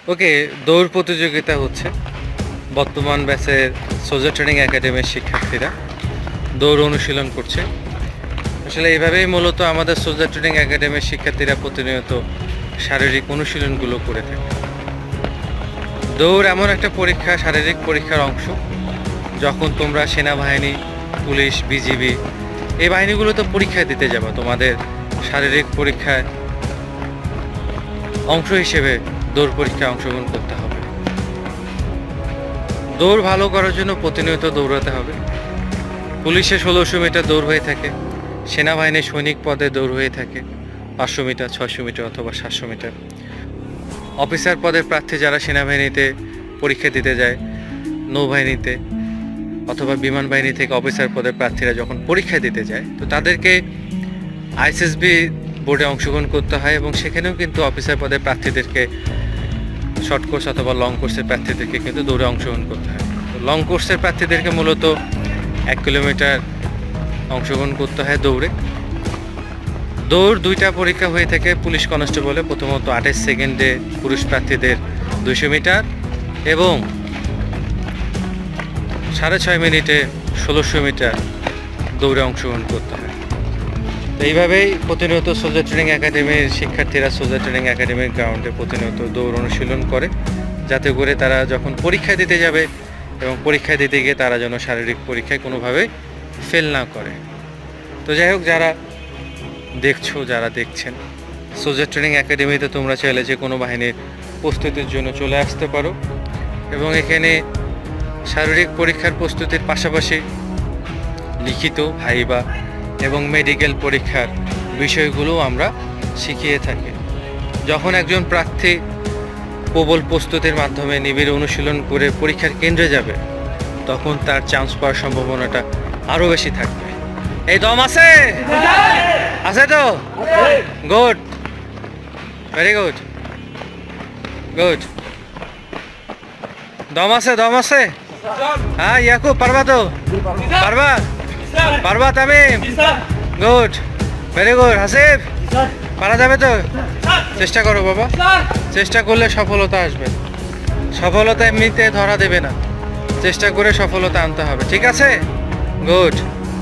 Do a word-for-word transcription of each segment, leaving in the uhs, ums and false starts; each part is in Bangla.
ওকে, দৌড় প্রতিযোগিতা হচ্ছে। বর্তমান ব্যাচের সোলজার ট্রেনিং একাডেমির শিক্ষার্থীরা দৌড় অনুশীলন করছে। আসলে এইভাবেই মূলত আমাদের সোলজার ট্রেনিং একাডেমির শিক্ষার্থীরা প্রতিনিয়ত শারীরিক অনুশীলনগুলো করে থাকে। দৌড় এমন একটা পরীক্ষা, শারীরিক পরীক্ষার অংশ। যখন তোমরা সেনাবাহিনী, পুলিশ, বিজিবি এই বাহিনীগুলোতে পরীক্ষা দিতে যাবে, তোমাদের শারীরিক পরীক্ষায় অংশ হিসেবে দৌড় পরীক্ষায় অংশগ্রহণ করতে হবে। দৌড় ভালো করার জন্য প্রতিনিয়ত দৌড়াতে হবে। পুলিশে ষোলোশো মিটার দৌড় হয়ে থাকে, সেনাবাহিনীর সৈনিক পদে দৌড় হয়ে থাকে পাঁচশো মিটার, ছয়শো মিটার অথবা সাতশো মিটার। অফিসার পদের প্রার্থী যারা সেনাবাহিনীতে পরীক্ষা দিতে যায়, নৌবাহিনীতে অথবা বিমান বাহিনী থেকে অফিসার পদের প্রার্থীরা যখন পরীক্ষা দিতে যায়, তো তাদেরকে আইএসএসবি বোর্ডে অংশগ্রহণ করতে হয় এবং সেখানেও কিন্তু অফিসার পদের প্রার্থীদেরকে শর্ট কোর্স অথবা লং কোর্সের প্রার্থীদেরকে কিন্তু দৌড়ে অংশগ্রহণ করতে হয়। লং কোর্সের প্রার্থীদেরকে মূলত এক কিলোমিটার অংশগ্রহণ করতে হয় দৌড়ে। দৌড় দুইটা পরীক্ষা হয়ে থাকে পুলিশ কনস্টেবলে। প্রথমত আঠাশ সেকেন্ডে পুরুষ প্রার্থীদের দুইশো মিটার এবং সাড়ে ছয় মিনিটে ষোলোশো মিটার দৌড়ে অংশগ্রহণ করতে হয়। তো এইভাবেই প্রতিনিয়ত সোলজার ট্রেনিং একাডেমির শিক্ষার্থীরা সোলজার ট্রেনিং একাডেমির গ্রাউন্ডে প্রতিনিয়ত দৌড় অনুশীলন করে, যাতে করে তারা যখন পরীক্ষা দিতে যাবে এবং পরীক্ষা দিতে গিয়ে তারা যেন শারীরিক পরীক্ষায় কোনোভাবে ফেল না করে। তো যাই হোক, যারা দেখছো, যারা দেখছেন, সোলজার ট্রেনিং একাডেমিতে তোমরা চাইলে যে কোনো বাহিনীর প্রস্তুতির জন্য চলে আসতে পারো এবং এখানে শারীরিক পরীক্ষার প্রস্তুতির পাশাপাশি লিখিত, ভাইবা এবং মেডিকেল পরীক্ষার বিষয়গুলো আমরা শিখিয়ে থাকি। যখন একজন প্রার্থী প্রবল প্রস্তুতির মাধ্যমে নিবিড় অনুশীলন করে পরীক্ষার কেন্দ্রে যাবে, তখন তার চান্স পাওয়ার সম্ভাবনাটা আরও বেশি থাকবে। এই দম আছে আছে তো? Good, very good, good. দম আছে, দম আছে? হ্যাঁ ইয়াকুব, পারবা তো? পারবা? পারবা Tamim? Good, very good. Hasib, পারা যাবে তো? চেষ্টা করো বাবা, চেষ্টা করলে সফলতা আসবে। সফলতা এমনিতে ধরা দেবে না, চেষ্টা করে সফলতা আনতে হবে, ঠিক আছে? গুড।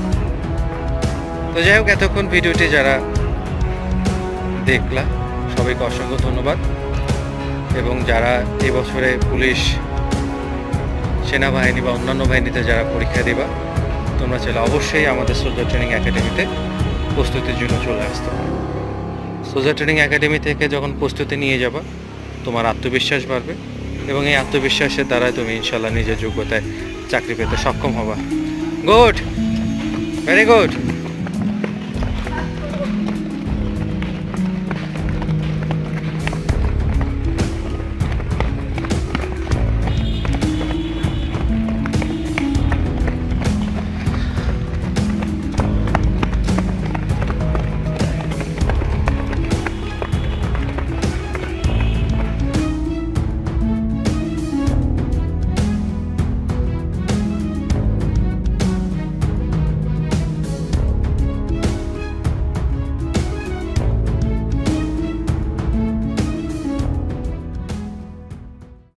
তো যাই হোক, এতক্ষণ ভিডিওটি যারা দেখলা সবাইকে অসংখ্য ধন্যবাদ। এবং যারা এবছরে পুলিশ, সেনাবাহিনী বা অন্যান্য বাহিনীতে যারা পরীক্ষা দেবা, তোমরা চাইলে অবশ্যই আমাদের সোলজার ট্রেনিং একাডেমিতে প্রস্তুতির জন্য চলে আসতে পারো। সোলজার ট্রেনিং একাডেমি থেকে যখন প্রস্তুতি নিয়ে যাবা, তোমার আত্মবিশ্বাস বাড়বে এবং এই আত্মবিশ্বাসের দ্বারা তুমি ইনশাল্লাহ নিজের যোগ্যতায় চাকরি পেতে সক্ষম হবা। Good, very good.